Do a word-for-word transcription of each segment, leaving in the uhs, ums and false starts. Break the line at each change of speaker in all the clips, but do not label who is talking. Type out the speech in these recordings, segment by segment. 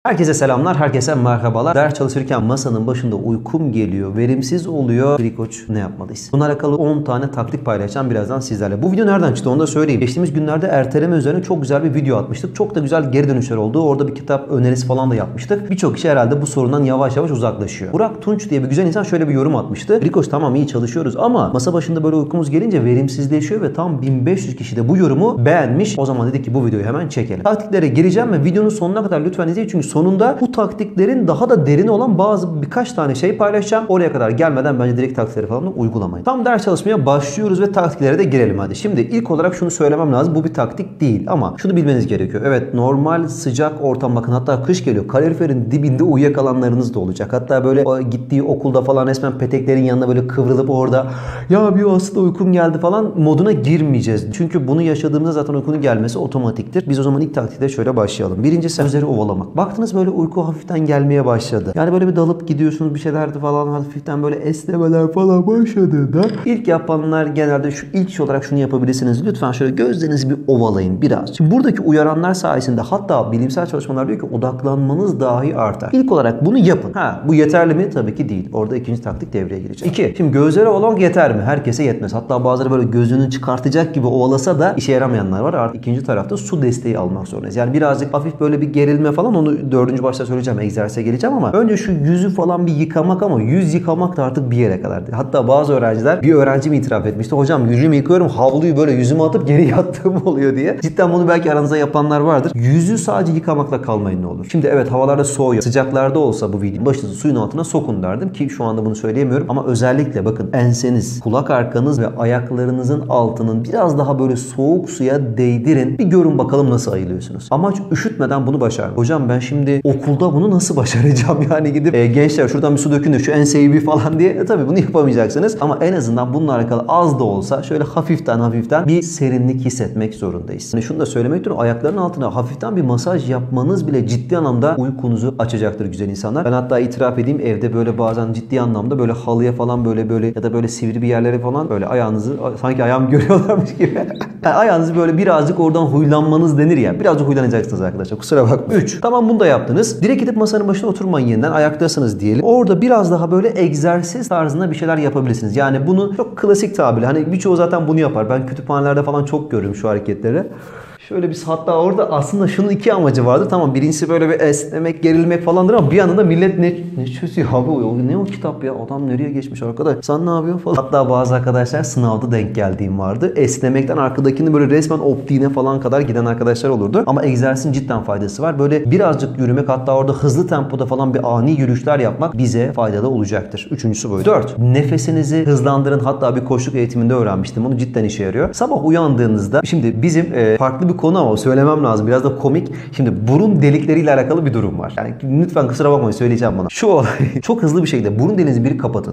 Herkese selamlar, herkese merhabalar. Ders çalışırken masanın başında uykum geliyor, verimsiz oluyor. Free Coach ne yapmalıyız? Bununla alakalı on tane taktik paylaşacağım birazdan sizlerle. Bu video nereden çıktı onu da söyleyeyim. Geçtiğimiz günlerde erteleme üzerine çok güzel bir video atmıştık. Çok da güzel geri dönüşler oldu. Orada bir kitap önerisi falan da yapmıştık. Birçok kişi herhalde bu sorundan yavaş yavaş uzaklaşıyor. Burak Tunç diye bir güzel insan şöyle bir yorum atmıştı. Free Coach tamam iyi çalışıyoruz ama masa başında böyle uykumuz gelince verimsizleşiyor ve tam bin beş yüz kişi de bu yorumu beğenmiş. O zaman dedik ki bu videoyu hemen çekelim. Taktiklere gireceğim ve videonun sonuna kadar lütfen izleyin çünkü sonunda bu taktiklerin daha da derin olan bazı birkaç tane şey paylaşacağım. Oraya kadar gelmeden bence direkt taktikleri falan da uygulamayın. Tam ders çalışmaya başlıyoruz ve taktiklere de girelim hadi. Şimdi ilk olarak şunu söylemem lazım. Bu bir taktik değil ama şunu bilmeniz gerekiyor. Evet normal sıcak ortam bakın hatta kış geliyor. Kaloriferin dibinde uyuyakalanlarınız da olacak. Hatta böyle gittiği okulda falan resmen peteklerin yanına böyle kıvrılıp orada ya bir aslında uykum geldi falan moduna girmeyeceğiz. Çünkü bunu yaşadığımızda zaten uykunun gelmesi otomatiktir. Biz o zaman ilk taktikte şöyle başlayalım. Birincisi üzeri ovalamak. Baktınız böyle uyku hafiften gelmeye başladı. Yani böyle bir dalıp gidiyorsunuz bir şeyler falan hafiften böyle esnemeler falan başladığında ilk yapanlar genelde şu ilk şey olarak şunu yapabilirsiniz. Lütfen şöyle gözlerinizi bir ovalayın biraz. Şimdi buradaki uyaranlar sayesinde hatta bilimsel çalışmalar diyor ki odaklanmanız dahi artar. İlk olarak bunu yapın. Ha bu yeterli mi? Tabii ki değil. Orada ikinci taktik devreye girecek. İki. Şimdi gözleri ovalamak yeter mi? Herkese yetmez. Hatta bazıları böyle gözünü çıkartacak gibi ovalasa da işe yaramayanlar var. Artık ikinci tarafta su desteği almak zorundayız. Yani birazcık hafif böyle bir gerilme falan onu dördüncü başta söyleyeceğim. Egzersize geleceğim ama önce şu yüzü falan bir yıkamak ama yüz yıkamak da artık bir yere kadar. Hatta bazı öğrenciler bir öğrencim itiraf etmişti. Hocam yüzümü yıkıyorum havluyu böyle yüzüme atıp geri yattığım oluyor diye. Cidden bunu belki aranızda yapanlar vardır. Yüzü sadece yıkamakla kalmayın ne olur. Şimdi evet havalarda soğuyor. Sıcaklarda olsa bu videonun başınızı suyun altına sokun derdim ki şu anda bunu söyleyemiyorum ama özellikle bakın enseniz, kulak arkanız ve ayaklarınızın altının biraz daha böyle soğuk suya değdirin. Bir görün bakalım nasıl ayılıyorsunuz. Amaç üşütmeden bunu başarın. Hocam ben şimdi okulda bunu nasıl başaracağım yani gidip e, gençler şuradan bir su dökün de şu enseyi bir falan diye e, tabii bunu yapamayacaksınız ama en azından bununla alakalı az da olsa şöyle hafiften hafiften bir serinlik hissetmek zorundayız. Yani şunu da söylemek istiyorum ayakların altına hafiften bir masaj yapmanız bile ciddi anlamda uykunuzu açacaktır güzel insanlar. Ben hatta itiraf edeyim evde böyle bazen ciddi anlamda böyle halıya falan böyle böyle ya da böyle sivri bir yerlere falan böyle ayağınızı sanki ayağımı görüyorlarmış gibi yani ayağınızı böyle birazcık oradan huylanmanız denir ya birazcık huylanacaksınız arkadaşlar kusura bakmayın. üç. Tamam bunu da yaptınız. Direkt gidip masanın başına oturmayın yeniden. Ayaktasınız diyelim. Orada biraz daha böyle egzersiz tarzında bir şeyler yapabilirsiniz. Yani bunu çok klasik tabirle. Hani birçoğu zaten bunu yapar. Ben kütüphanelerde falan çok görüyorum şu hareketleri. Şöyle bir hatta orada aslında şunun iki amacı vardı. Tamam birincisi böyle bir esnemek, gerilmek falandır ama bir yandan da millet ne, ne çözüyor abi o ne o kitap ya adam nereye geçmiş arkadaş sen ne yapıyorsun falan. Hatta bazı arkadaşlar sınavda denk geldiğim vardı. Esnemekten arkadakini böyle resmen optiğine falan kadar giden arkadaşlar olurdu. Ama egzersizin cidden faydası var. Böyle birazcık yürümek hatta orada hızlı tempoda falan bir ani yürüyüşler yapmak bize faydalı olacaktır. Üçüncüsü böyle. Dört. Nefesinizi hızlandırın. Hatta bir koçluk eğitiminde öğrenmiştim. Bunu cidden işe yarıyor. Sabah uyandığınızda şimdi bizim e, farklı bir konu ama söylemem lazım. Biraz da komik. Şimdi burun delikleriyle alakalı bir durum var. Yani lütfen kusura bakmayın söyleyeceğim bana. Şu olay çok hızlı bir şekilde burun deliğinizi bir kapatın.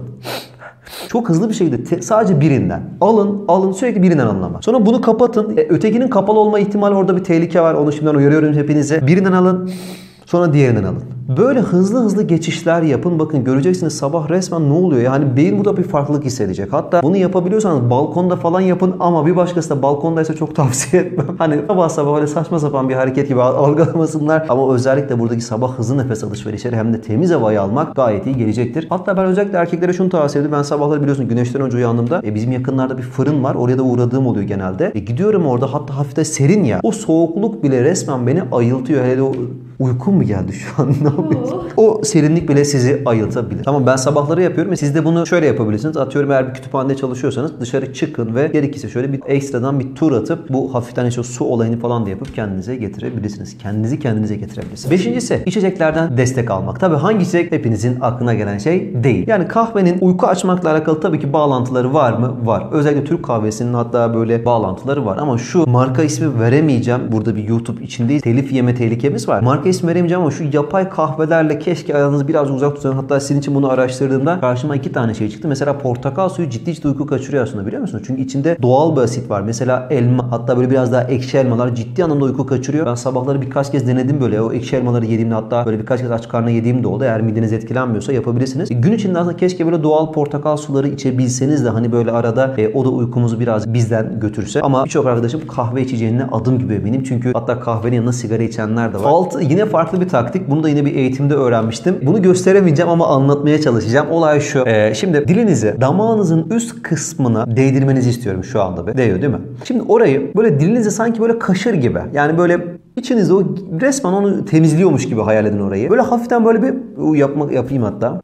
Çok hızlı bir şekilde te- sadece birinden. Alın, alın sürekli birinden alın ama. Sonra bunu kapatın. E, ötekinin kapalı olma ihtimali orada bir tehlike var. Onu şimdiden uyarıyorum hepinize. Birinden alın. Sonra diğerinden alın. Böyle hızlı hızlı geçişler yapın. Bakın göreceksiniz sabah resmen ne oluyor? Yani beyin burada bir farklılık hissedecek. Hatta bunu yapabiliyorsanız balkonda falan yapın ama bir başkası da balkondaysa çok tavsiye etmem. Hani sabah sabah öyle saçma sapan bir hareket gibi algılamasınlar. Ama özellikle buradaki sabah hızlı nefes alışverişleri hem de temiz havayı almak gayet iyi gelecektir. Hatta ben özellikle erkeklere şunu tavsiye ediyorum. Ben sabahları biliyorsun güneşten önce uyandığımda e, bizim yakınlarda bir fırın var. Oraya da uğradığım oluyor genelde. E, gidiyorum orada hatta hafif de serin ya. O soğukluk bile resmen beni ayıltıyor. Hele o uykum mu geldi şu an? Ne yapıyorsun? O serinlik bile sizi ayıltabilir. Tamam ben sabahları yapıyorum. Siz de bunu şöyle yapabilirsiniz. Atıyorum eğer bir kütüphanede çalışıyorsanız dışarı çıkın ve gerekirse şöyle bir ekstradan bir tur atıp bu hafiften işte su olayını falan da yapıp kendinize getirebilirsiniz. Kendinizi kendinize getirebilirsiniz. Beşincisi içeceklerden destek almak. Tabii hangi içecek hepinizin aklına gelen şey değil. Yani kahvenin uyku açmakla alakalı tabii ki bağlantıları var mı? Var. Özellikle Türk kahvesinin hatta böyle bağlantıları var. Ama şu marka ismi veremeyeceğim. Burada bir YouTube içindeyiz. Telif yeme tehlikemiz var. Marka ismi veremeyeceğim ama şu yapay kahvelerle keşke aranızı biraz uzak tutun. Hatta sizin için bunu araştırdığımda karşıma iki tane şey çıktı. Mesela portakal suyu ciddi ciddi uyku kaçırıyor aslında biliyor musunuz? Çünkü içinde doğal bir asit var. Mesela elma hatta böyle biraz daha ekşi elmalar ciddi anlamda uyku kaçırıyor. Ben sabahları birkaç kez denedim böyle. O ekşi elmaları yediğimde hatta böyle birkaç kez aç karnına yediğim de oldu. Eğer mideniz etkilenmiyorsa yapabilirsiniz. E, gün içinde aslında keşke böyle doğal portakal suları içebilseniz de hani böyle arada e, o da uykumuzu biraz bizden götürse. Ama birçok arkadaşım kahve içeceğine adım gibi eminim. Çünkü hatta kahvenin yanına sigara içenler de var. altı yine farklı bir taktik. Bunu da yine bir eğitimde öğrenmiştim. Bunu gösteremeyeceğim ama anlatmaya çalışacağım. Olay şu. Ee, şimdi dilinizi damağınızın üst kısmına değdirmenizi istiyorum şu anda. Be. Değiyor değil mi? Şimdi orayı böyle dilinizi sanki böyle kaşır gibi. Yani böyle içinizde o resmen onu temizliyormuş gibi hayal edin orayı. Böyle hafiften böyle bir yapmak yapayım hatta.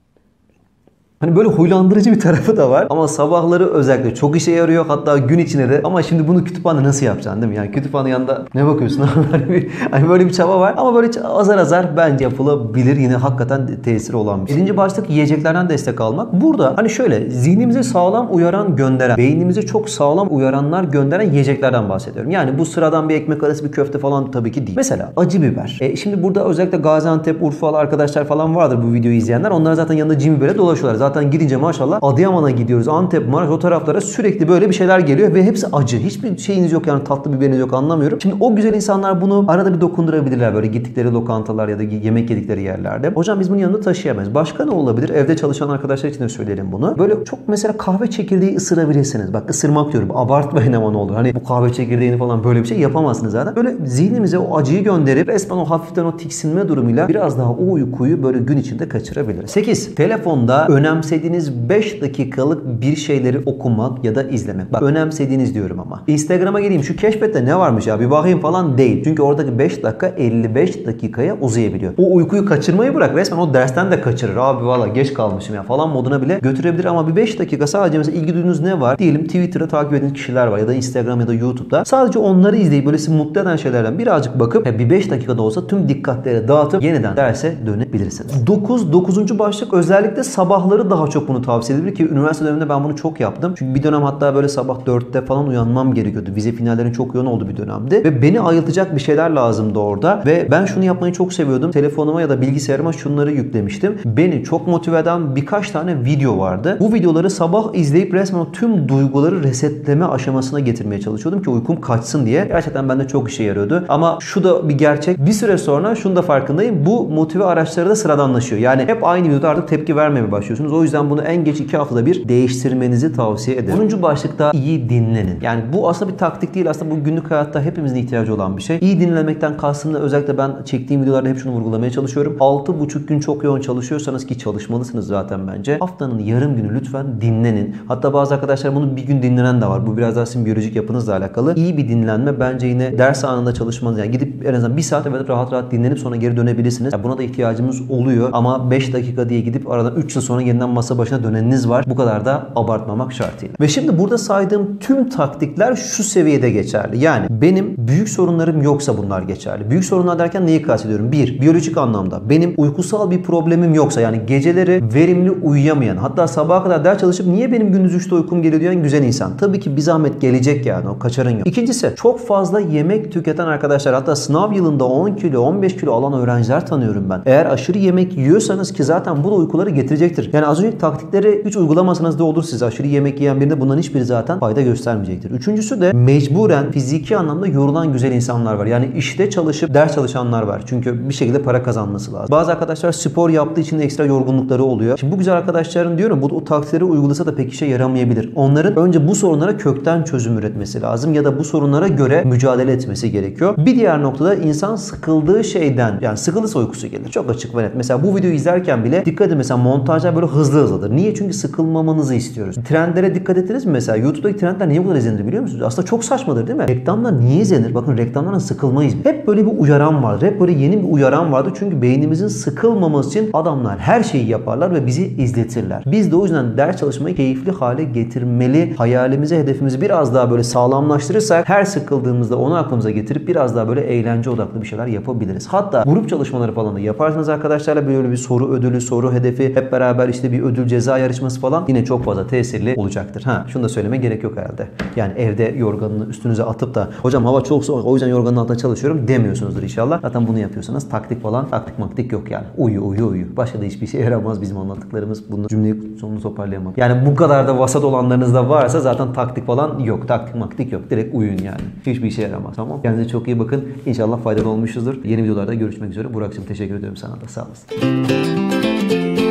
Hani böyle huylandırıcı bir tarafı da var ama sabahları özellikle çok işe yarıyor, hatta gün içinde de. Ama şimdi bunu kütüphane nasıl yapacaksın değil mi? Yani kütüphane yanında ne bakıyorsun? Hani böyle bir çaba var ama böyle azar azar bence yapılabilir, yine hakikaten tesiri olan bir şey. Birinci başlık yiyeceklerden destek almak. Burada hani şöyle zihnimize sağlam uyaran gönderen, beynimize çok sağlam uyaranlar gönderen yiyeceklerden bahsediyorum. Yani bu sıradan bir ekmek arası bir köfte falan tabii ki değil. Mesela acı biber. E şimdi burada özellikle Gaziantep, Urfalı arkadaşlar falan vardır bu videoyu izleyenler. Onlar zaten yanında cin bibere dolaşıyorlar. Zaten Zaten gidince maşallah Adıyaman'a gidiyoruz. Antep, Maraş, o taraflara sürekli böyle bir şeyler geliyor ve hepsi acı. Hiçbir şeyiniz yok yani, tatlı biberiniz yok, anlamıyorum. Şimdi o güzel insanlar bunu arada bir dokundurabilirler böyle gittikleri lokantalar ya da yemek yedikleri yerlerde. Hocam biz bunu yanında taşıyamayız. Başka ne olabilir? Evde çalışan arkadaşlar için de söyleyelim bunu. Böyle çok mesela kahve çekirdeği ısırabilirsiniz. Bak ısırmak diyorum. Abartmayın ama ne olur. Hani bu kahve çekirdeğini falan böyle bir şey yapamazsınız zaten. Böyle zihnimize o acıyı gönderip resmen o hafiften o tiksinme durumuyla biraz daha o uykuyu böyle gün içinde kaçırabiliriz. sekiz. Telefonda önemsediğiniz beş dakikalık bir şeyleri okumak ya da izlemek. Bak önemsediğiniz diyorum ama. Instagram'a geleyim, şu keşfette ne varmış ya bir bakayım falan değil. Çünkü oradaki beş dakika elli beş dakikaya uzayabiliyor. O uykuyu kaçırmayı bırak, resmen o dersten de kaçırır. Abi valla geç kalmışım ya falan moduna bile götürebilir ama bir beş dakika sadece mesela ilgi duyduğunuz ne var? Diyelim Twitter'da takip ettiğiniz kişiler var ya da Instagram ya da YouTube'da. Sadece onları izleyip böyle sizi mutlu eden şeylerden birazcık bakıp bir beş dakikada olsa tüm dikkatleri dağıtıp yeniden derse dönebilirsiniz. dokuz. dokuzuncu başlık özellikle sabahları daha çok bunu tavsiye edilir ki üniversite döneminde ben bunu çok yaptım. Çünkü bir dönem hatta böyle sabah dörtte falan uyanmam gerekiyordu. Vize finallerin çok yoğun olduğu bir dönemdi. Ve beni ayıltacak bir şeyler lazımdı orada. Ve ben şunu yapmayı çok seviyordum. Telefonuma ya da bilgisayarıma şunları yüklemiştim. Beni çok motive eden birkaç tane video vardı. Bu videoları sabah izleyip resmen o tüm duyguları resetleme aşamasına getirmeye çalışıyordum ki uykum kaçsın diye. Gerçekten bende çok işe yarıyordu. Ama şu da bir gerçek. Bir süre sonra şunu da farkındayım. Bu motive araçları da sıradanlaşıyor. Yani hep aynı videoda artık tepki vermemeye başlıyorsunuz. O yüzden bunu en geç iki haftada bir değiştirmenizi tavsiye ederim. onuncu başlıkta iyi dinlenin. Yani bu aslında bir taktik değil. Aslında bu günlük hayatta hepimizin ihtiyacı olan bir şey. İyi dinlemekten kastım da özellikle ben çektiğim videolarda hep şunu vurgulamaya çalışıyorum. altı buçuk gün çok yoğun çalışıyorsanız ki çalışmalısınız zaten bence. Haftanın yarım günü lütfen dinlenin. Hatta bazı arkadaşlar bunu bir gün dinlenen de var. Bu biraz daha sizin biyolojik yapınızla alakalı. İyi bir dinlenme bence yine ders anında çalışmanız. Yani gidip en azından bir saat evet rahat rahat dinlenip sonra geri dönebilirsiniz. Yani buna da ihtiyacımız oluyor. Ama beş dakika diye gidip aradan üç yıl sonra yeniden masa başına döneniniz var. Bu kadar da abartmamak şartıyla. Ve şimdi burada saydığım tüm taktikler şu seviyede geçerli. Yani benim büyük sorunlarım yoksa bunlar geçerli. Büyük sorunlar derken neyi kastediyorum? Bir, biyolojik anlamda. Benim uykusal bir problemim yoksa, yani geceleri verimli uyuyamayan, hatta sabaha kadar ders çalışıp niye benim gündüz üçte uykum geliyor diyen güzel insan. Tabii ki bir zahmet gelecek yani. O kaçarın yok. İkincisi, çok fazla yemek tüketen arkadaşlar, hatta sınav yılında on kilo on beş kilo alan öğrenciler tanıyorum ben. Eğer aşırı yemek yiyorsanız ki zaten bu da uykuları getirecektir. Yani az önceki taktikleri hiç uygulamasanız da olur size. Aşırı yemek yiyen birinde bunların hiçbiri zaten fayda göstermeyecektir. Üçüncüsü de mecburen fiziki anlamda yorulan güzel insanlar var. Yani işte çalışıp ders çalışanlar var. Çünkü bir şekilde para kazanması lazım. Bazı arkadaşlar spor yaptığı için de ekstra yorgunlukları oluyor. Şimdi bu güzel arkadaşların diyorum bu o taktikleri uygulasa da pek işe yaramayabilir. Onların önce bu sorunlara kökten çözüm üretmesi lazım ya da bu sorunlara göre mücadele etmesi gerekiyor. Bir diğer noktada insan sıkıldığı şeyden, yani sıkılırsa uykusu gelir. Çok açık ve net. Mesela bu videoyu izlerken bile dikkat edin, mesela montajlar böyle hızlı hızlıdır. Niye? Çünkü sıkılmamanızı istiyoruz. Trendlere dikkat ettiniz mi mesela? YouTube'daki trendler niye bu kadar izlenir biliyor musunuz? Aslında çok saçmadır değil mi? Reklamlar niye izlenir? Bakın reklamlardan sıkılmayız. Hep böyle bir uyaran vardır. Hep böyle yeni bir uyaran vardır. Çünkü beynimizin sıkılmaması için adamlar her şeyi yaparlar ve bizi izletirler. Biz de o yüzden ders çalışmayı keyifli hale getirmeli. Hayalimizi, hedefimizi biraz daha böyle sağlamlaştırırsak her sıkıldığımızda onu aklımıza getirip biraz daha böyle eğlence odaklı bir şeyler yapabiliriz. Hatta grup çalışmaları falan da yaparsanız arkadaşlarla böyle bir soru ödülü, soru hedefi, hep beraber işte bir ödül ceza yarışması falan yine çok fazla tesirli olacaktır. Ha, şunu da söyleme gerek yok herhalde. Yani evde yorganını üstünüze atıp da hocam hava çok soğuk o yüzden yorganın altında çalışıyorum demiyorsunuzdur inşallah. Zaten bunu yapıyorsanız taktik falan, taktik maktik yok yani. Uyu uyu uyu. Başka da hiçbir şey yaramaz bizim anlattıklarımız. Bunu cümleyi sonunu toparlayamam. Yani bu kadar da vasat olanlarınız da varsa zaten taktik falan yok. Taktik maktik yok. Direkt uyuyun yani. Hiçbir işe yaramaz. Tamam. Kendinize çok iyi bakın. İnşallah faydalı olmuşuzdur. Yeni videolarda görüşmek üzere. Burak'cığım teşekkür ediyorum sana da. Sağ olasın.